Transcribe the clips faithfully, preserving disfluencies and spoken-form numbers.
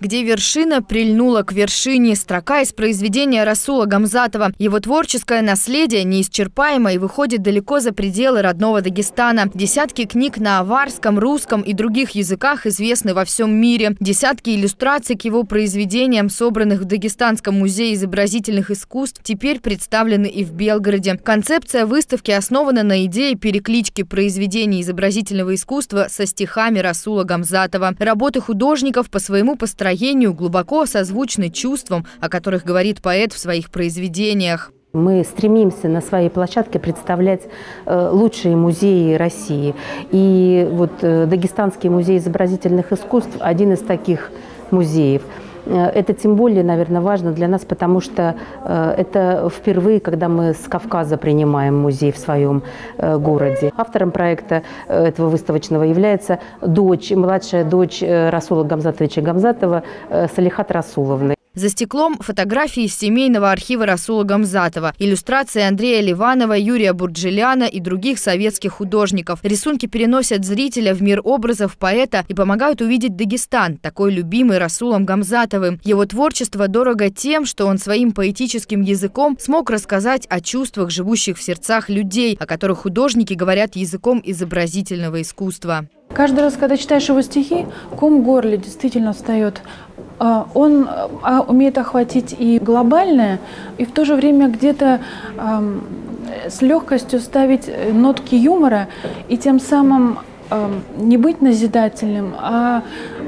Где вершина прильнула к вершине. Строка из произведения Расула Гамзатова. Его творческое наследие неисчерпаемо и выходит далеко за пределы родного Дагестана. Десятки книг на аварском, русском и других языках известны во всем мире. Десятки иллюстраций к его произведениям, собранных в Дагестанском музее изобразительных искусств, теперь представлены и в Белгороде. Концепция выставки основана на идее переклички произведений изобразительного искусства со стихами Расула Гамзатова. Работы художников по своему построению глубоко созвучны чувствам, о которых говорит поэт в своих произведениях. Мы стремимся на своей площадке представлять э, лучшие музеи России. И вот э, Дагестанский музей изобразительных искусств – один из таких музеев. Это тем более, наверное, важно для нас, потому что э, это впервые, когда мы с Кавказа принимаем музей в своем э, городе. Автором проекта э, этого выставочного является дочь, младшая дочь э, Расула Гамзатовича Гамзатова э, Салихат Расуловна. За стеклом фотографии из семейного архива Расула Гамзатова, иллюстрации Андрея Ливанова, Юрия Бурджеляна и других советских художников. Рисунки переносят зрителя в мир образов поэта и помогают увидеть Дагестан, такой любимый Расулом Гамзатовым. Его творчество дорого тем, что он своим поэтическим языком смог рассказать о чувствах, живущих в сердцах людей, о которых художники говорят языком изобразительного искусства. Каждый раз, когда читаешь его стихи, ком в горле действительно встает. Он умеет охватить и глобальное, и в то же время где-то с легкостью ставить нотки юмора, и тем самым не быть назидательным, а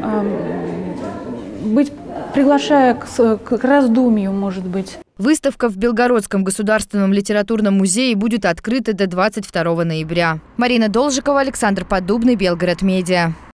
быть, приглашая к, к раздумью, может быть. Выставка в Белгородском государственном литературном музее будет открыта до двадцать второго ноября. Марина Должикова, Александр Поддубный, Белгород Медиа.